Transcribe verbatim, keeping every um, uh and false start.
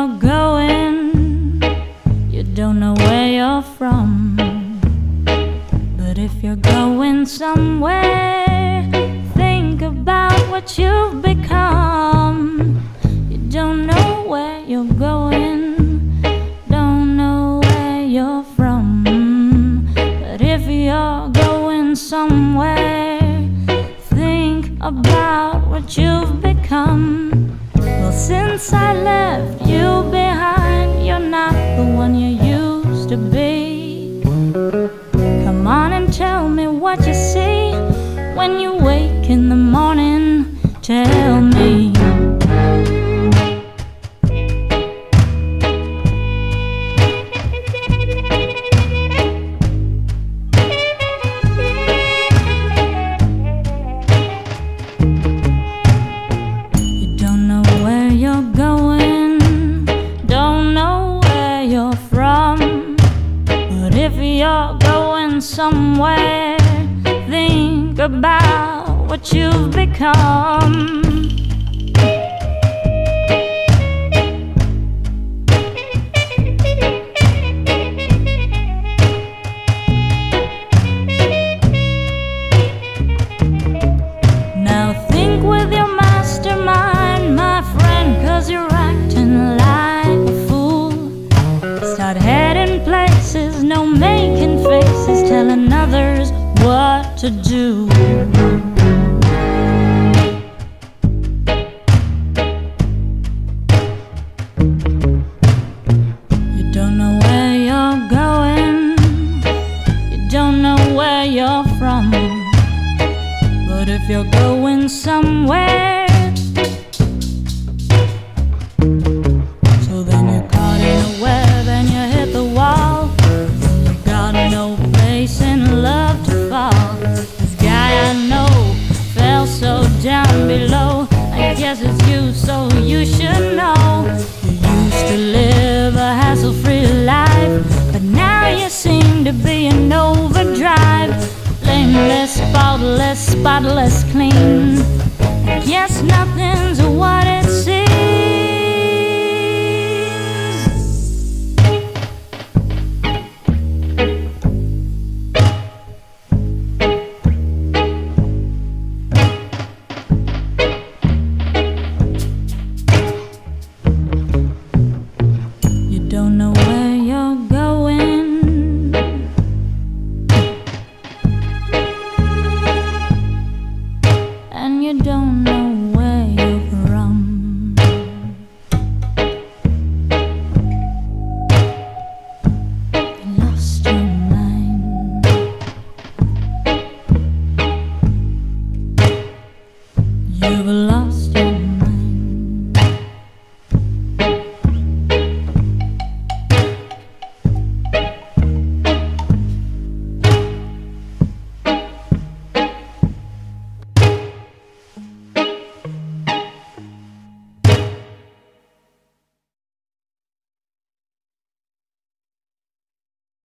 you're going, you don't know where you're from. But if you're going somewhere, think about what you've become. You don't know where you're going, don't know where you're from. But if you're going somewhere, think about what you've become. Well, since I left you behind, you're not the one you used to be. Come on and tell me what you see when you wake in the morning. Tell me. You don't know where you're going, don't know where you're from. But if you're going somewhere, think about what you've become. Now think with your mastermind, my friend, 'cause you're acting like a fool. Start heading places, no making faces, telling others what to do. You don't know where you're going, you don't know where you're from. But if you're going somewhere, so then you're caught in a web and you hit the wall. You got no place in love to fall. This guy I know fell so down below. I guess it's you, so you should know. You used to live a hassle-free life, but now you seem to be in overdrive. Blameless, faultless, spotless, clean. I guess nothing's what it seems. You don't know where you're going, and you don't know